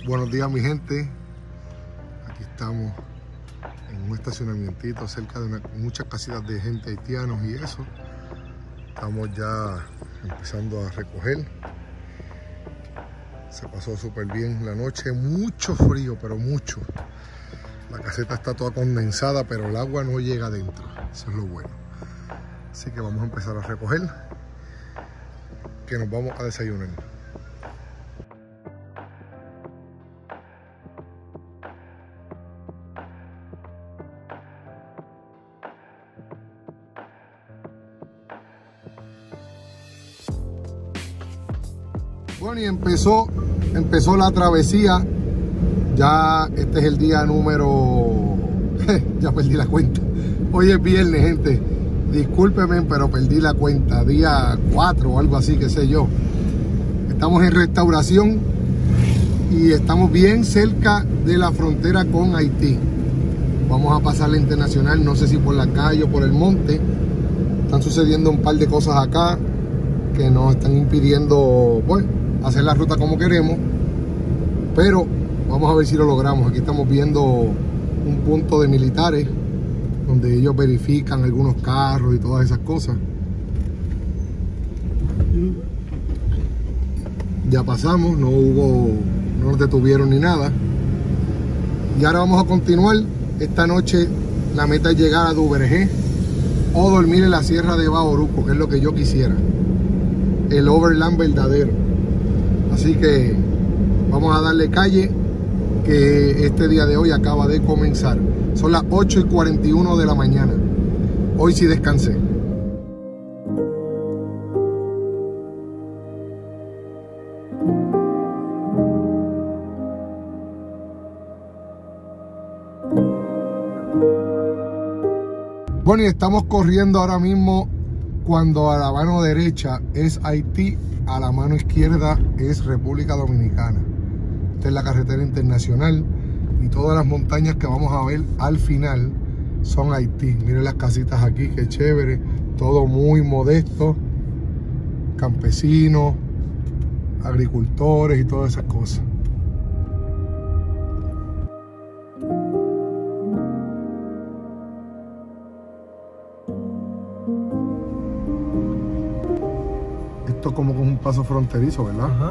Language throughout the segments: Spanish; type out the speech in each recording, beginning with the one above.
Buenos días, mi gente. Aquí estamos en un estacionamiento cerca de muchas casitas de gente haitianos y eso. Estamos ya empezando a recoger. Se pasó súper bien la noche, mucho frío, pero mucho. La caseta está toda condensada, pero el agua no llega adentro. Eso es lo bueno. Así que vamos a empezar a recoger, que nos vamos a desayunar. Bueno, y empezó la travesía. Ya este es el día número... ya perdí la cuenta. Hoy es viernes, gente. Discúlpenme, pero perdí la cuenta. Día 4 o algo así, qué sé yo. Estamos en Restauración y estamos bien cerca de la frontera con Haití. Vamos a pasar la internacional, no sé si por la calle o por el monte. Están sucediendo un par de cosas acá que nos están impidiendo, bueno, hacer la ruta como queremos, pero vamos a ver si lo logramos. Aquí estamos viendo un punto de militares donde ellos verifican algunos carros y todas esas cosas. Ya pasamos, no nos detuvieron ni nada, y ahora vamos a continuar. Esta noche la meta es llegar a Duvergé o dormir en la Sierra de Bauruco, que es lo que yo quisiera, el overland verdadero. Así que vamos a darle calle, que este día de hoy acaba de comenzar. Son las 8:41 de la mañana. Hoy sí descansé. Bueno, y estamos corriendo ahora mismo cuando a la mano derecha es Haití, a la mano izquierda es República Dominicana. Esta es la carretera internacional y todas las montañas que vamos a ver al final son Haití. Miren las casitas aquí, qué chévere. Todo muy modesto. Campesinos, agricultores y todas esas cosas. Esto como con un paso fronterizo, ¿verdad? Ajá.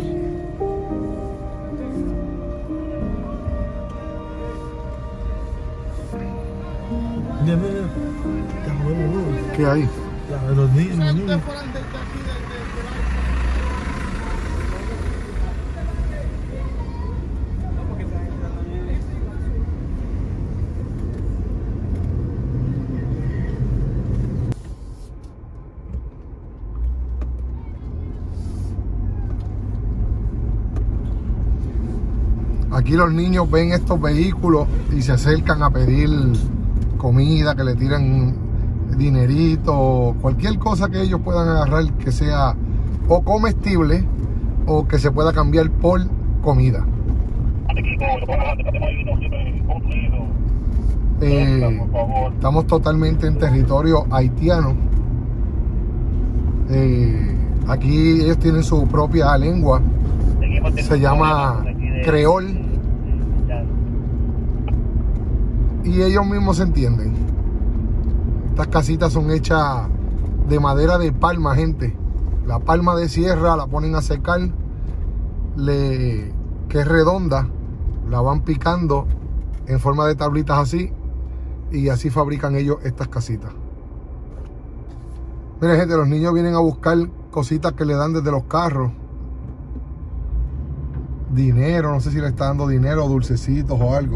Mira, mira. ¿Qué hay? Los niños. Aquí los niños ven estos vehículos y se acercan a pedir comida, que le tiran dinerito, cualquier cosa que ellos puedan agarrar que sea o comestible o que se pueda cambiar por comida. Estamos totalmente en territorio haitiano. Aquí ellos tienen su propia lengua, se llama creol, y ellos mismos se entienden. Estas casitas son hechas de madera de palma, gente. La palma de sierra la ponen a secar, que es redonda, la van picando en forma de tablitas así, y así fabrican ellos estas casitas. Miren, gente, los niños vienen a buscar cositas que le dan desde los carros. Dinero, no sé si le está dando dinero, dulcecitos o algo.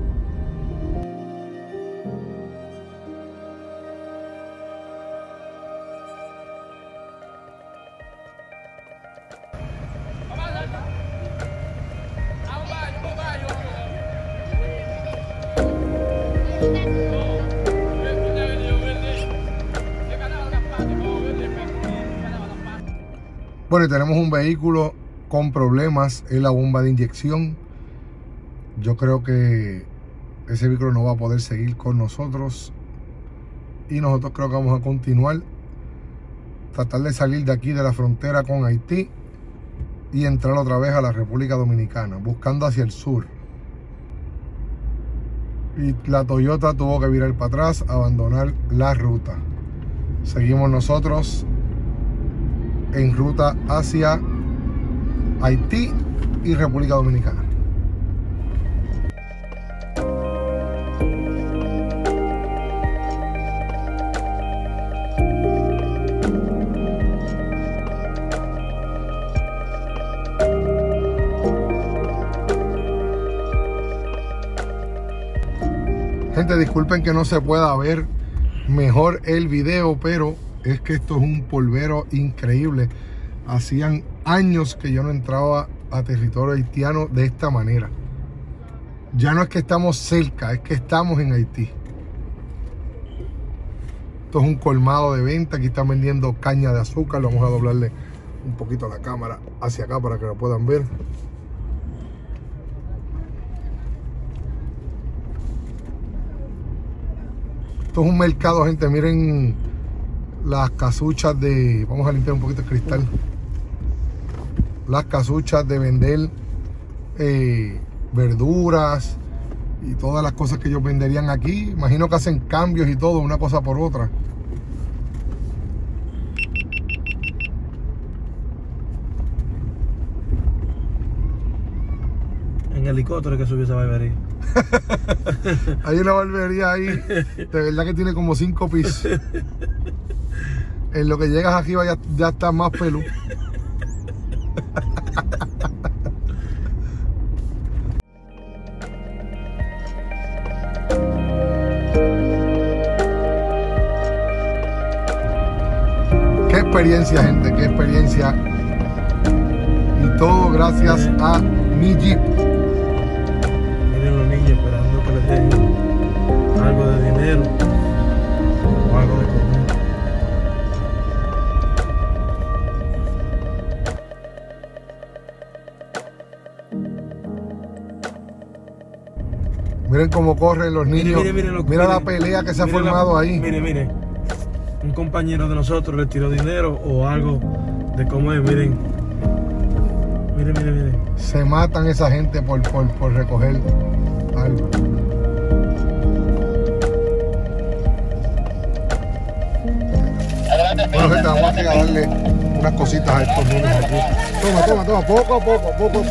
Bueno, y tenemos un vehículo con problemas en la bomba de inyección. Yo creo que ese vehículo no va a poder seguir con nosotros y nosotros creo que vamos a continuar, tratar de salir de aquí de la frontera con Haití y entrar otra vez a la República Dominicana, buscando hacia el sur. Y la Toyota tuvo que virar para atrás, abandonar la ruta. Seguimos nosotros en ruta hacia Haití y República Dominicana. Gente, disculpen que no se pueda ver mejor el video, pero es que esto es un polvero increíble. Hacían años que yo no entraba a territorio haitiano de esta manera. Ya no es que estamos cerca, es que estamos en Haití. Esto es un colmado de venta. Aquí están vendiendo caña de azúcar. Vamos a doblarle un poquito la cámara hacia acá para que lo puedan ver. Esto es un mercado, gente. Miren las casuchas de... Vamos a limpiar un poquito el cristal. Las casuchas de vender verduras y todas las cosas que ellos venderían aquí. Imagino que hacen cambios y todo, una cosa por otra. En helicóptero que subió esa barbería. Hay una barbería ahí, de verdad que tiene como 5 pisos. En lo que llegas aquí ya está más pelú. Qué experiencia, gente, qué experiencia. Y todo gracias a mi Jeep. Miren los niños esperando que les den algo de dinero o algo de comer. Miren cómo corren los niños. Mira la pelea que se ha formado ahí. Mire. Un compañero de nosotros le tiró dinero o algo de comer. Miren. Se matan esa gente por recoger algo. Bueno, gente, vamos a darle unas cositas a estos niños aquí. Toma, poco a poco.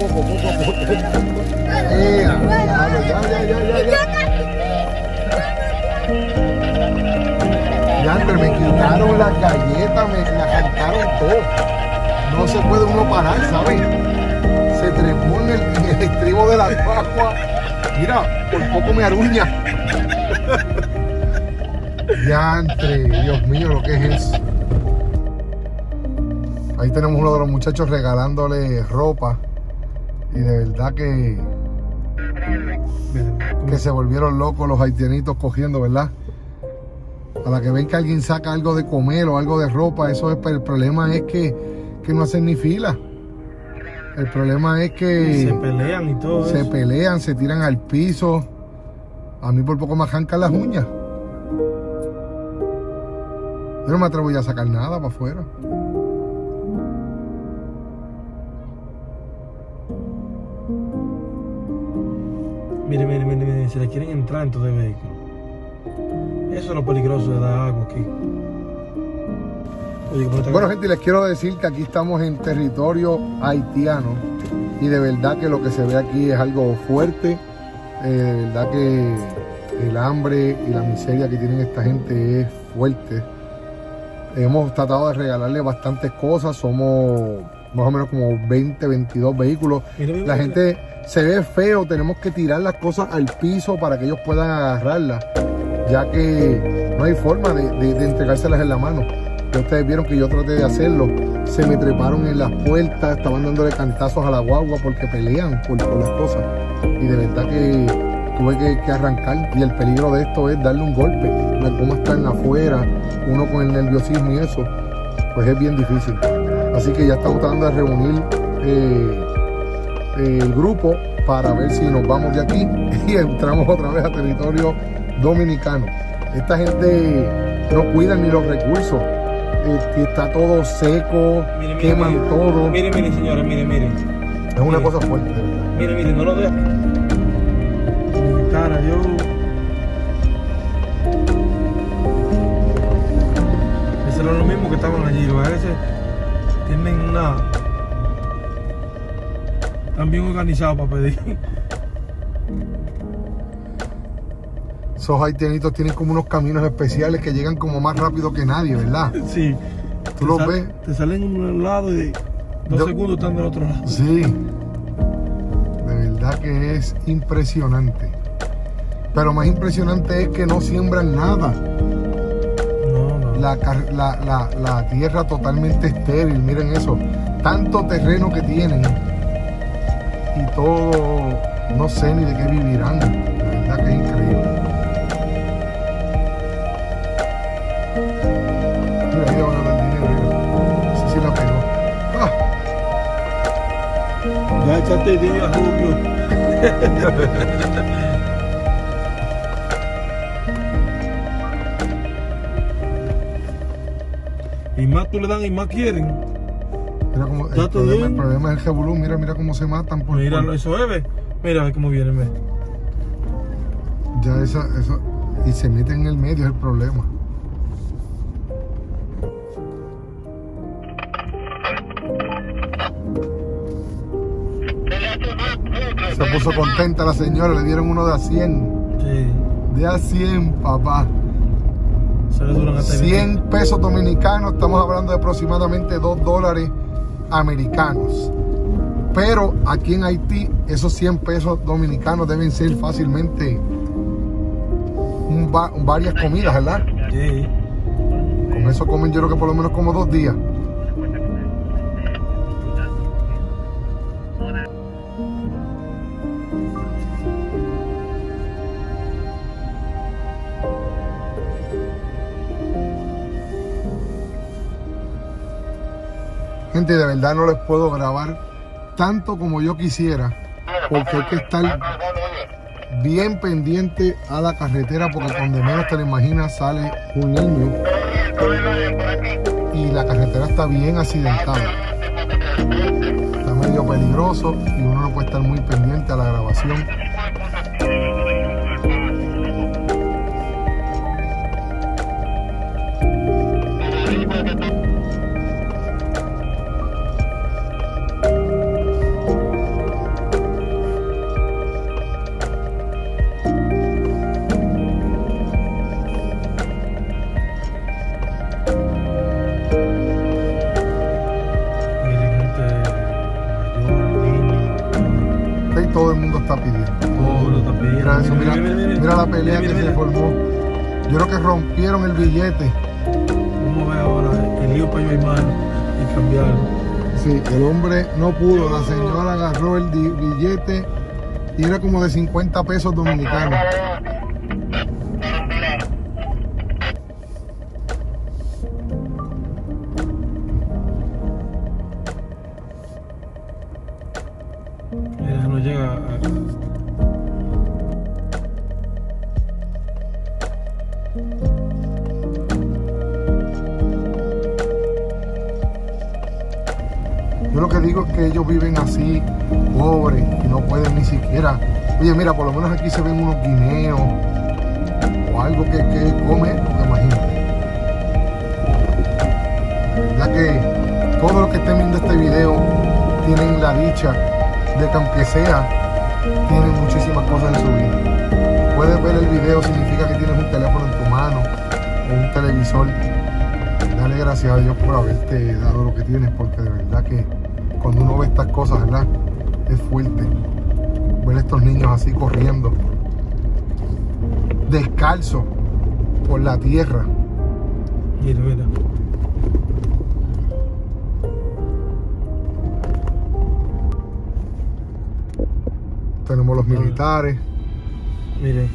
Ya, pero me quitaron las galletas, me arrancaron todo. No se puede uno parar, ¿sabes? Se trepó en el estribo de la guagua. Mira, por poco me aruña. Diantre, Dios mío, lo que es eso. Ahí tenemos uno de los muchachos regalándole ropa. Y de verdad que se volvieron locos los haitianitos cogiendo, ¿verdad? A la que ven que alguien saca algo de comer o algo de ropa, eso es, el problema es que no hacen ni fila. El problema es que se pelean y todo se eso. pelean, se tiran al piso. A mí por poco me arrancan las uñas. Yo no me atrevo ya a sacar nada para afuera. Mire, si le quieren entrar en todo el vehículo. Eso es lo peligroso de dar agua aquí. Bueno, gente, les quiero decir que aquí estamos en territorio haitiano y de verdad que lo que se ve aquí es algo fuerte. De verdad que el hambre y la miseria que tienen esta gente es fuerte. Hemos tratado de regalarle bastantes cosas, somos más o menos como 20, 22 vehículos. La gente se ve feo, tenemos que tirar las cosas al piso para que ellos puedan agarrarlas, ya que no hay forma de entregárselas en la mano. Ya ustedes vieron que yo traté de hacerlo, se me treparon en las puertas, estaban dándole cantazos a la guagua porque pelean por las cosas. Y de verdad que tuve que arrancar, y el peligro de esto es darle un golpe. Como están afuera, uno con el nerviosismo y eso, pues es bien difícil. Así que ya estamos tratando de reunir el grupo para ver si nos vamos de aquí y entramos otra vez a territorio dominicano. Esta gente no cuida ni los recursos. está todo seco, Mire, queman mire. todo. Mire, señora, mire. Es una cosa fuerte, de verdad. Mire, no lo deja. Mi cara, yo. Eso era lo mismo que estaban allí. Los veces tienen una. Están bien organizados para pedir. Esos haitianitos tienen como unos caminos especiales que llegan como más rápido que nadie, ¿verdad? Sí. ¿Tú los ves? Te salen en un lado y 2 segundos están del otro lado. Sí. De verdad que es impresionante. Pero más impresionante es que no siembran nada. No. La tierra totalmente estéril, miren eso. Tanto terreno que tienen. Y todo, no sé ni de qué vivirán. De verdad que es increíble. Mira, ahí van a dar dinero, mira. Eso sí la pegó. ¡Ah! Ya echaste dinero a Rubio. Y más tú le dan y más quieren. Mira cómo, el problema es el jebulú, mira cómo se matan por Eso es, ve. Mira cómo vienen, ve. Ya eso, y se meten en el medio, es el problema. Se puso contenta la señora, le dieron uno de a 100. Sí. De a 100, papá. Se le duran hasta 100 pesos dominicanos, estamos hablando de aproximadamente $2 americanos. Pero aquí en Haití, esos 100 pesos dominicanos deben ser fácilmente varias comidas, ¿verdad? Sí. Con eso comen yo creo que por lo menos como 2 días. Gente, de verdad no les puedo grabar tanto como yo quisiera, porque hay que estar bien pendiente a la carretera, porque cuando menos te lo imaginas sale un niño y la carretera está bien accidentada. Está medio peligroso y uno no puede estar muy pendiente a la grabación. Todo el mundo está pidiendo. Todo lo está pidiendo. Mira eso, mira la pelea que se formó. Yo creo que rompieron el billete. Vamos a ver ahora el lío para yo hermano y cambiarlo. Sí, el hombre no pudo. La señora agarró el billete y era como de 50 pesos dominicanos. Mira, no llega a... Yo lo que digo es que ellos viven así, pobres, y no pueden ni siquiera... Oye, mira, por lo menos aquí se ven unos guineos o algo que comer, porque imagínate. Ya que todos los que estén viendo este video tienen la dicha de que aunque sea, tienen muchísimas cosas en su vida. Puedes ver el video, significa que tienes un teléfono en tu mano o un televisor. Dale gracias a Dios por haberte dado lo que tienes, porque de verdad que cuando uno ve estas cosas, ¿verdad? Es fuerte. Ver a estos niños así corriendo, descalzos por la tierra. Mira. Tenemos los militares. Miren.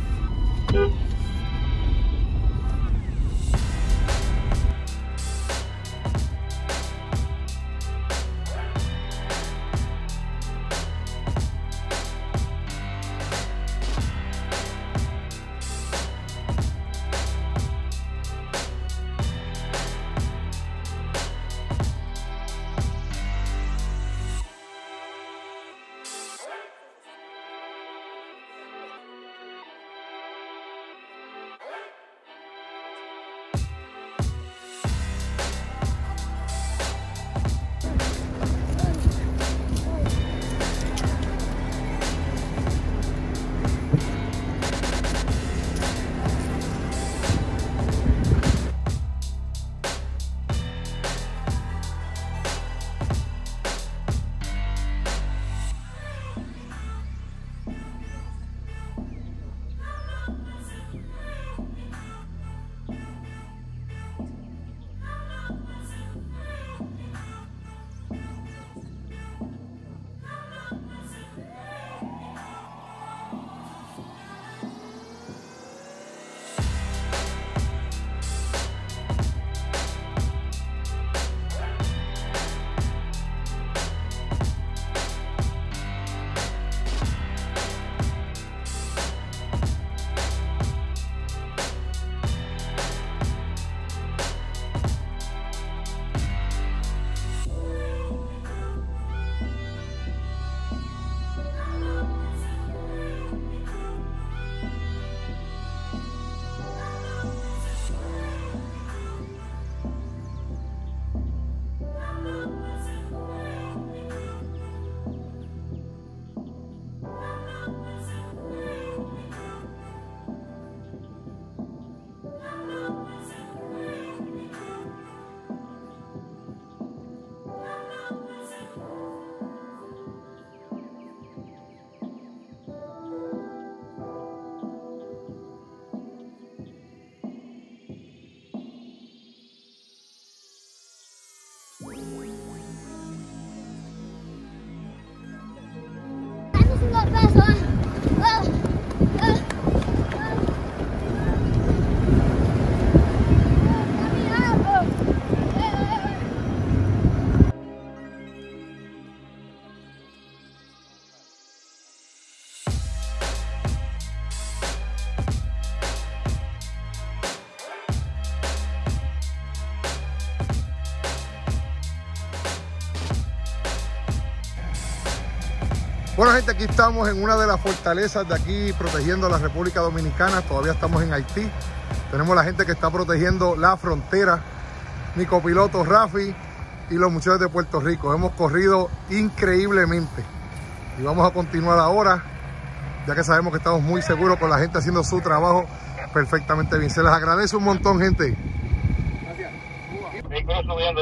Bueno, gente, aquí estamos en una de las fortalezas de aquí protegiendo a la República Dominicana. Todavía estamos en Haití. Tenemos la gente que está protegiendo la frontera. Mi copiloto Rafi y los muchachos de Puerto Rico. Hemos corrido increíblemente y vamos a continuar ahora, ya que sabemos que estamos muy seguros con la gente haciendo su trabajo perfectamente bien. Se les agradece un montón, gente. Gracias. Vehículos subiendo.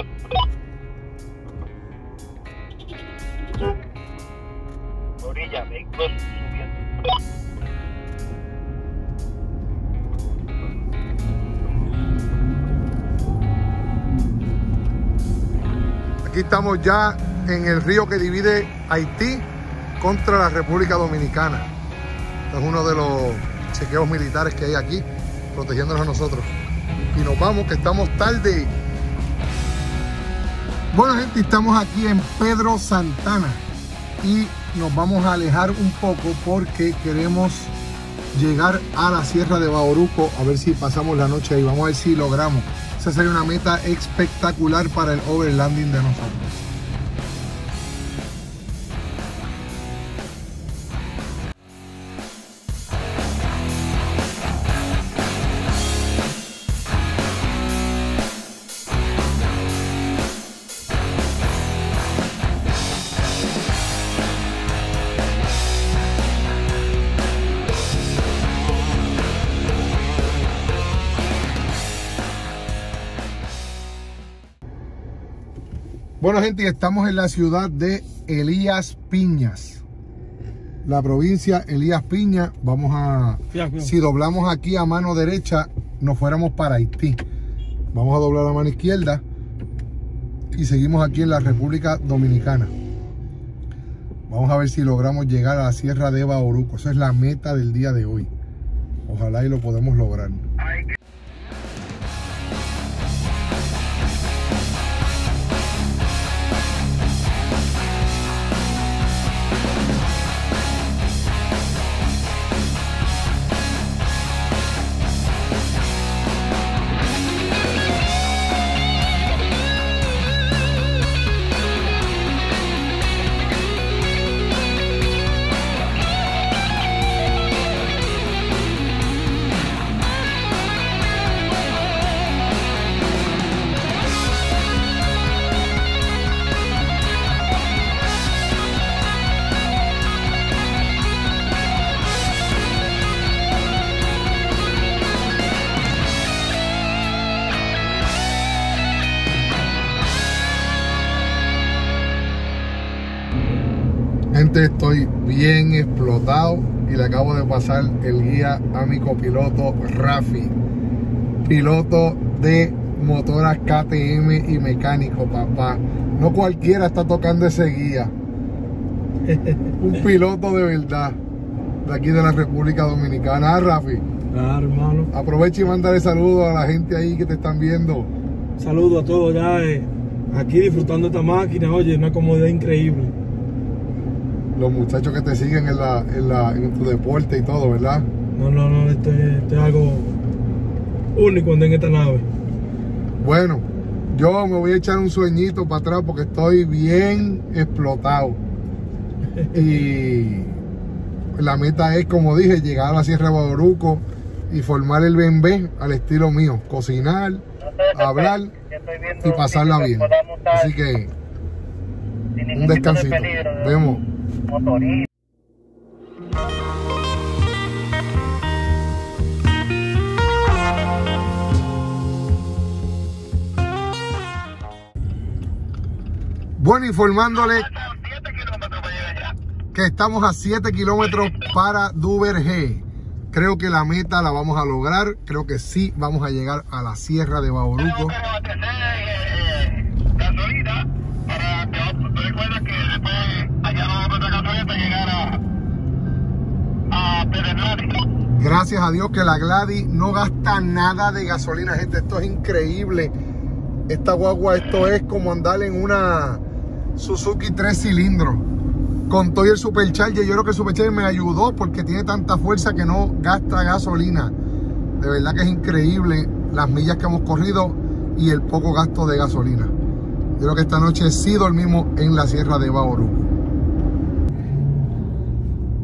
Orilla, vehículos subiendo. Aquí estamos ya en el río que divide Haití contra la República Dominicana. Este es uno de los chequeos militares que hay aquí, protegiéndonos a nosotros. Y nos vamos, que estamos tarde. Bueno, gente, estamos aquí en Pedro Santana y nos vamos a alejar un poco porque queremos llegar a la Sierra de Bauruco, a ver si pasamos la noche ahí. Vamos a ver si logramos. Esa sería una meta espectacular para el overlanding de nosotros. Bueno, gente, estamos en la ciudad de Elías Piñas, la provincia Elías Piñas. Vamos a, si doblamos aquí a mano derecha, nos fuéramos para Haití. Vamos a doblar a mano izquierda y seguimos aquí en la República Dominicana. Vamos a ver si logramos llegar a la Sierra de Bauruco. Esa es la meta del día de hoy. Ojalá y lo podemos lograr. Gente, estoy bien explotado y le acabo de pasar el guía a mi copiloto Rafi, piloto de motoras KTM y mecánico, papá. No cualquiera está tocando ese guía. Un piloto de verdad de aquí de la República Dominicana. ¿Ah, Rafi? Claro, hermano. Aprovecha y mándale saludos a la gente ahí que te están viendo. Saludos a todos ya aquí disfrutando esta máquina. Oye, una comodidad increíble. Los muchachos que te siguen en tu deporte y todo, ¿verdad? No, esto es algo único en esta nave. Bueno, yo me voy a echar un sueñito para atrás porque estoy bien explotado. Y la meta es, como dije, llegar a la Sierra de Bauruco y formar el BMB al estilo mío. Cocinar, hablar y pasarla bien. Así que un descansito. Vemos. Bueno, informándole que estamos a 7 kilómetros para Duvergé. Creo que la meta la vamos a lograr. Creo que sí vamos a llegar a la Sierra de Bauruco. Gracias a Dios que la Gladys no gasta nada de gasolina, gente. Esto es increíble. Esta guagua, esto es como andar en una Suzuki 3 cilindros. Con todo el Supercharger, yo creo que el Supercharger me ayudó porque tiene tanta fuerza que no gasta gasolina. De verdad que es increíble las millas que hemos corrido y el poco gasto de gasolina. Yo creo que esta noche sí dormimos en la Sierra de Bauruco.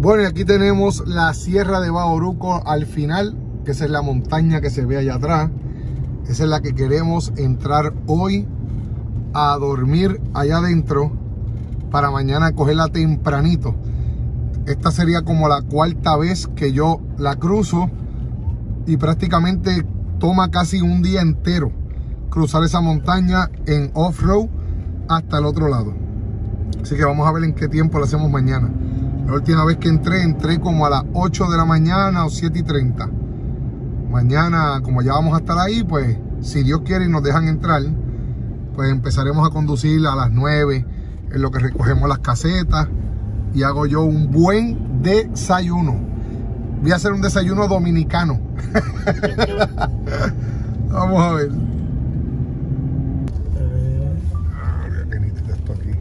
Bueno, y aquí tenemos la Sierra de Bauruco al final, que esa es la montaña que se ve allá atrás. Esa es la que queremos entrar hoy a dormir allá adentro para mañana cogerla tempranito. Esta sería como la cuarta vez que yo la cruzo y prácticamente toma casi un día entero cruzar esa montaña en off-road hasta el otro lado. Así que vamos a ver en qué tiempo lo hacemos mañana. La última vez que entré como a las 8 de la mañana o 7:30. Mañana, como ya vamos a estar ahí, pues si Dios quiere y nos dejan entrar, pues empezaremos a conducir a las 9, en lo que recogemos las casetas y hago yo un buen desayuno. Voy a hacer un desayuno dominicano. Vamos a ver. Qué nítido esto aquí.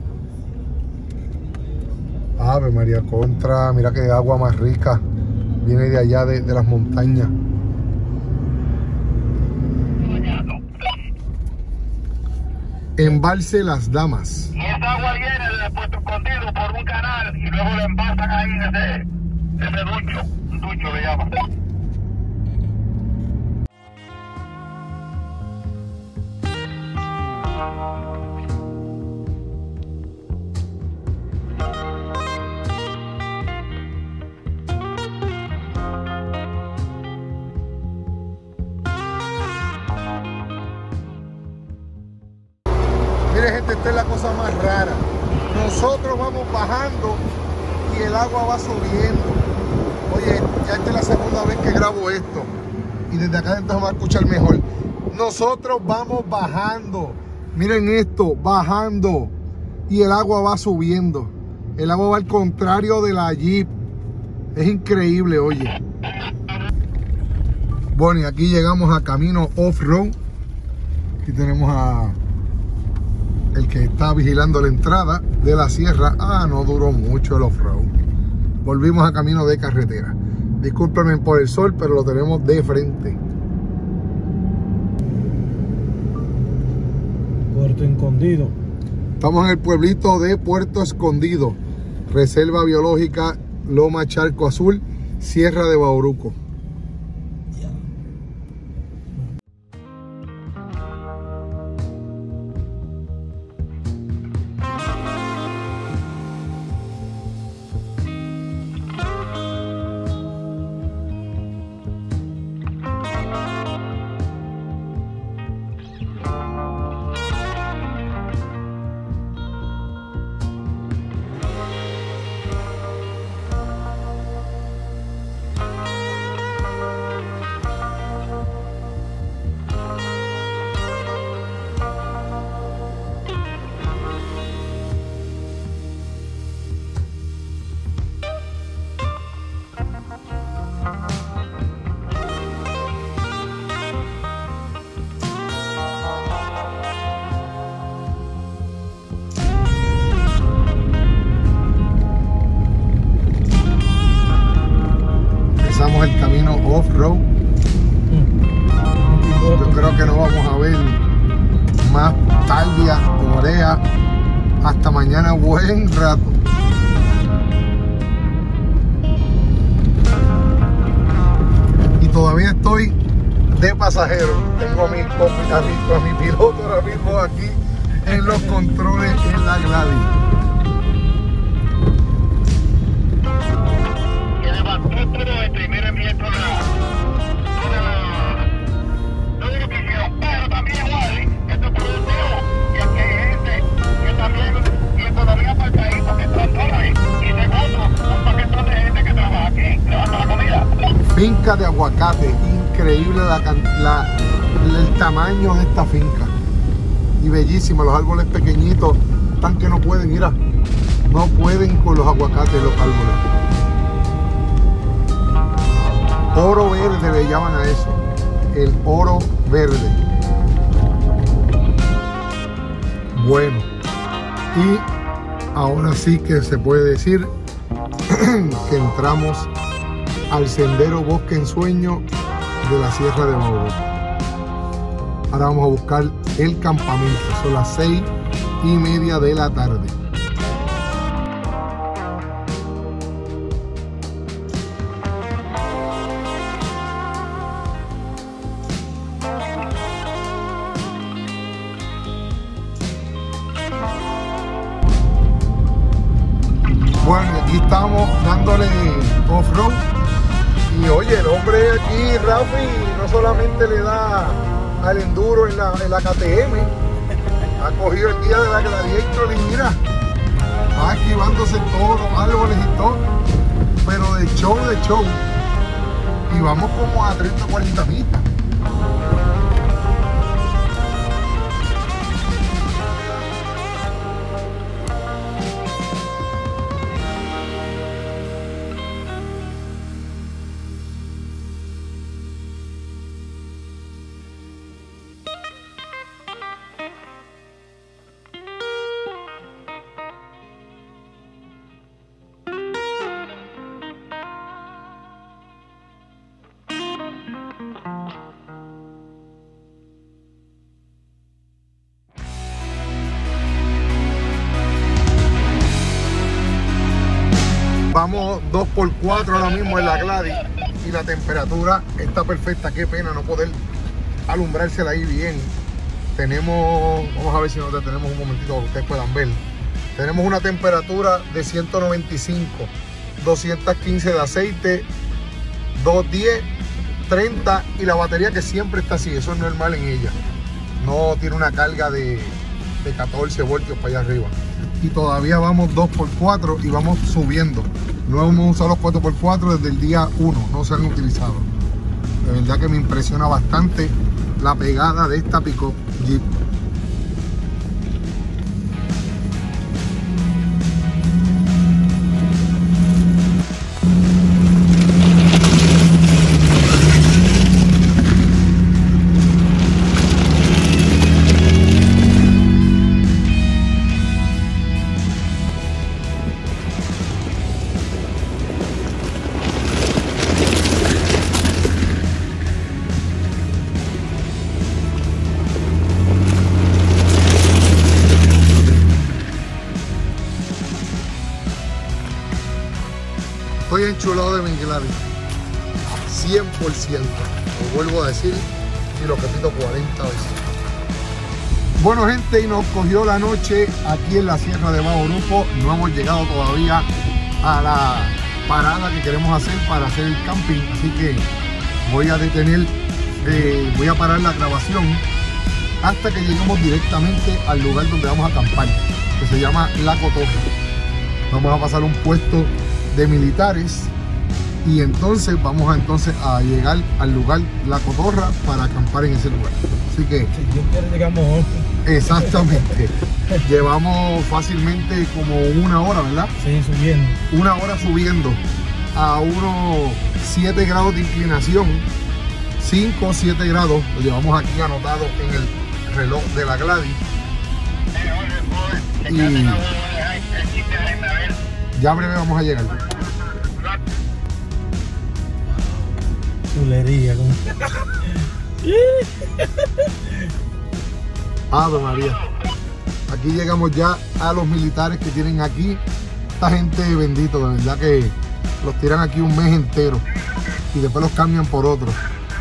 Ave María contra, mira qué agua más rica. Viene de allá de las montañas. Embalse Las Damas. Y esa agua viene de Puerto Escondido por un canal y luego le embalsan ahí ese ducho. Un ducho le llaman. Mire gente, esta es la cosa más rara. Nosotros vamos bajando y el agua va subiendo. Oye, ya esta es la segunda vez que grabo esto. Y desde acá entonces va a escuchar mejor. Nosotros vamos bajando. Miren esto, bajando. Y el agua va subiendo. El agua va al contrario de la Jeep. Es increíble, oye. Bueno, y aquí llegamos a camino off-road. Aquí tenemos a el que está vigilando la entrada de la sierra. No duró mucho el off-road. Volvimos a camino de carretera. Discúlpenme por el sol, pero lo tenemos de frente. Puerto Escondido. Estamos en el pueblito de Puerto Escondido. Reserva Biológica Loma Charco Azul, Sierra de Bauruco. El camino off-road. Yo creo que no vamos a ver más talvia, orea hasta mañana buen rato. Y todavía estoy de pasajero. Tengo a mi piloto ahora mismo aquí en los controles en la Gladys. Finca de aguacate, increíble el tamaño de esta finca y bellísimo. Los árboles pequeñitos están que no pueden, mira, no pueden con los aguacates los árboles. Oro verde le llaman a eso, el oro verde. Bueno, y ahora sí que se puede decir que entramos al sendero Bosque Ensueño de la Sierra de Bauruco. Ahora vamos a buscar el campamento. Son las 6:30 de la tarde. estamos dándole off-road. Y oye, el hombre aquí, Rafi, no solamente le da al enduro en la KTM, ha cogido el día de la Gladiator y mira, va esquivándose todos los árboles y todo, pero de show. Y vamos como a 30 o 40 millas. Vamos 2x4 ahora mismo en la Gladys y la temperatura está perfecta. Qué pena no poder alumbrársela ahí bien. Tenemos, vamos a ver si nos detenemos un momentito para que ustedes puedan ver. Tenemos una temperatura de 195, 215 de aceite, 210, 30 y la batería que siempre está así. Eso es normal en ella. No tiene una carga de 14 voltios para allá arriba. Y todavía vamos 2x4 y vamos subiendo. No hemos usado los 4x4 desde el día 1, no se han utilizado. De verdad que me impresiona bastante la pegada de esta pick-up Jeep. Estoy enchulado de mi Gladys, 100%, lo vuelvo a decir y lo repito 40 veces. Bueno gente, y nos cogió la noche aquí en la Sierra de Bauruco. No hemos llegado todavía a la parada que queremos hacer para hacer el camping, así que voy a parar la grabación hasta que lleguemos directamente al lugar donde vamos a acampar, que se llama La Cotorra. Vamos a pasar un puesto de militares y entonces vamos a llegar al lugar La Cotorra para acampar en ese lugar. Así que si Dios quiere llegamos hoy. Exactamente. Llevamos fácilmente como una hora, ¿verdad? Sí, subiendo. Una hora subiendo a unos 7 grados de inclinación, 5 o 7 grados, lo llevamos aquí anotado en el reloj de la Gladys. Y ya breve vamos a llegar. Chulería. Ave María. Aquí llegamos ya a los militares que tienen aquí. Esta gente bendito, de verdad que los tiran aquí un mes entero y después los cambian por otros.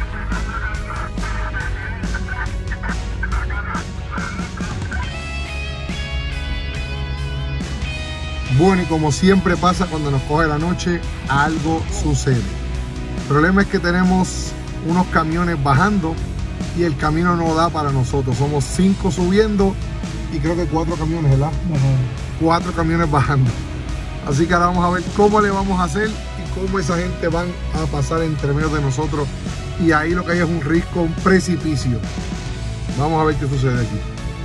Bueno, y como siempre pasa cuando nos coge la noche, algo sucede. El problema es que tenemos unos camiones bajando y el camino no da para nosotros. Somos 5 subiendo y creo que 4 camiones, ¿verdad? 4 camiones bajando. Así que ahora vamos a ver cómo le vamos a hacer y cómo esa gente van a pasar entre medio de nosotros. Y ahí lo que hay es un risco, un precipicio. Vamos a ver qué sucede aquí.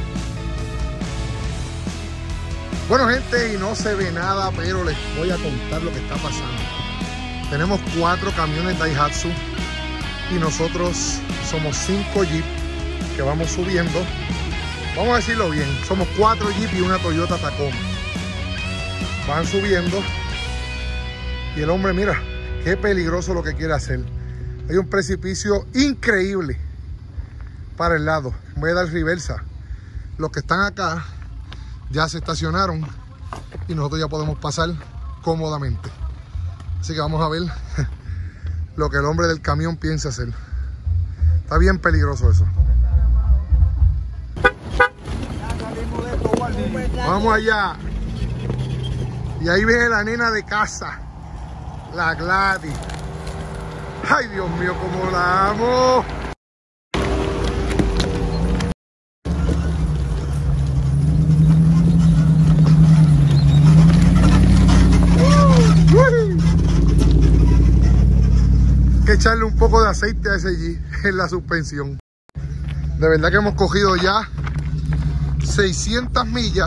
Bueno gente, y no se ve nada, pero les voy a contar lo que está pasando. Tenemos 4 camiones Daihatsu y nosotros somos 5 Jeep que vamos subiendo. Vamos a decirlo bien, somos 4 Jeep y una Toyota Tacoma. Van subiendo y el hombre, mira, qué peligroso lo que quiere hacer. Hay un precipicio increíble para el lado. Voy a dar reversa. Los que están acá ya se estacionaron y nosotros ya podemos pasar cómodamente. Así que vamos a ver lo que el hombre del camión piensa hacer. Está bien peligroso eso. Vamos allá. Y ahí viene la nena de casa, la Gladys. Ay, Dios mío, cómo la amo. Hay que echarle un poco de aceite a ese G en la suspensión. De verdad que hemos cogido ya 600 millas.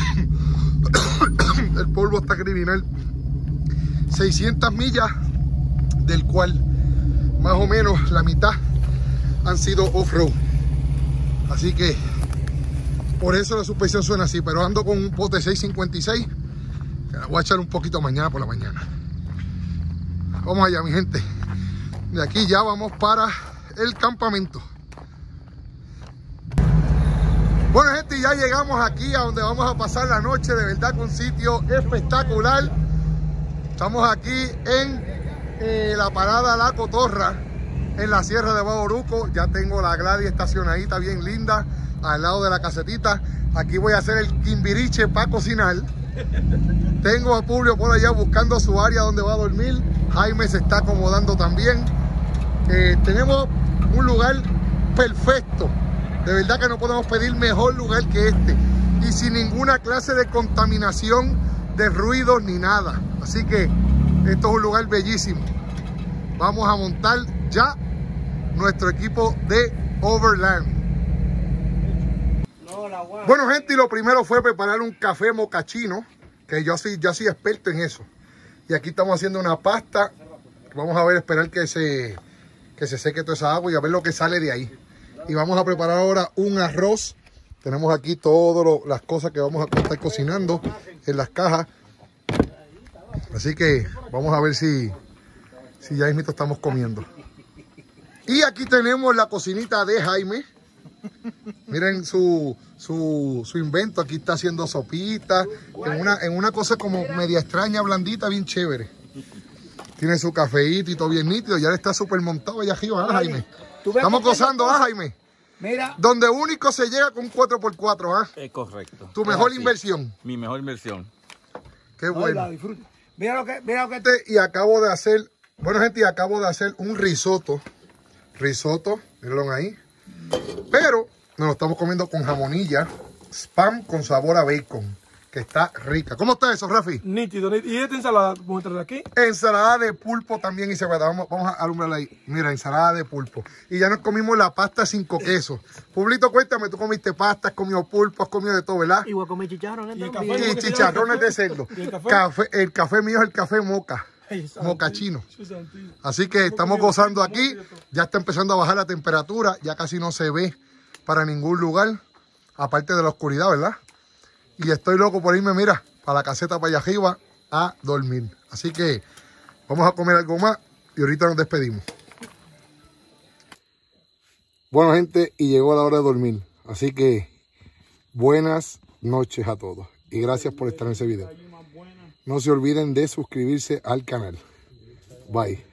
El polvo está criminal. 600 millas, del cual más o menos la mitad han sido off-road. Así que por eso la suspensión suena así. Pero ando con un pote 656 que la voy a echar un poquito mañana por la mañana. Vamos allá, mi gente. De aquí ya vamos para el campamento. Bueno, gente, ya llegamos aquí a donde vamos a pasar la noche. De verdad que un sitio espectacular. Estamos aquí en la parada La Cotorra, en la Sierra de Bauruco. Ya tengo la Gladys estacionadita bien linda al lado de la casetita. Aquí voy a hacer el quimbiriche para cocinar. Tengo a Publio por allá buscando su área donde va a dormir. Jaime se está acomodando también. Tenemos un lugar perfecto. De verdad que no podemos pedir mejor lugar que este. Y sin ninguna clase de contaminación, de ruidos ni nada. Así que esto es un lugar bellísimo. Vamos a montar ya nuestro equipo de Overland. Bueno, gente, y lo primero fue preparar un café mocachino, que yo soy experto en eso. Y aquí estamos haciendo una pasta. Vamos a ver, esperar que se seque toda esa agua y a ver lo que sale de ahí. Y vamos a preparar ahora un arroz. Tenemos aquí todas las cosas que vamos a estar cocinando en las cajas. Así que vamos a ver si ya mismo estamos comiendo. Y aquí tenemos la cocinita de Jaime. Miren su invento. Aquí está haciendo sopita. En una cosa como media extraña, blandita, bien chévere. Tiene su cafeíto y todo bien nítido. Ya le está súper montado allá arriba, ¿ah, Jaime? Estamos gozando, ¿ah, Jaime? Mira. Donde único se llega con 4x4, ¿ah? Es correcto. Tu mejor inversión. Mi mejor inversión. Qué bueno. Mira lo que... Y acabo de hacer... Bueno, gente, y acabo de hacer un risotto. Risotto, mírenlo ahí. Pero nos lo estamos comiendo con jamonilla. Spam con sabor a bacon. Que está rica. ¿Cómo está eso, Rafi? Nítido. ¿Y esta ensalada? ¿Muestra de aquí? Ensalada de pulpo también y cebolla. Vamos a alumbrarla ahí. Mira, ensalada de pulpo. Y ya nos comimos la pasta 5 quesos. Publito, cuéntame, tú comiste pasta, has comido pulpo, has comido de todo, ¿verdad? Y voy a comer chicharrones también. Y chicharrones de cerdo. ¿Y el café mío es el café moca. Mocachino. Así que estamos gozando aquí. Ya está empezando a bajar la temperatura. Ya casi no se ve para ningún lugar. Aparte de la oscuridad, ¿verdad? Y estoy loco por irme, mira, para la caseta para allá arriba a dormir. Así que vamos a comer algo más y ahorita nos despedimos. Bueno, gente, y llegó la hora de dormir. Así que buenas noches a todos. Y gracias por estar en ese video. No se olviden de suscribirse al canal. Bye.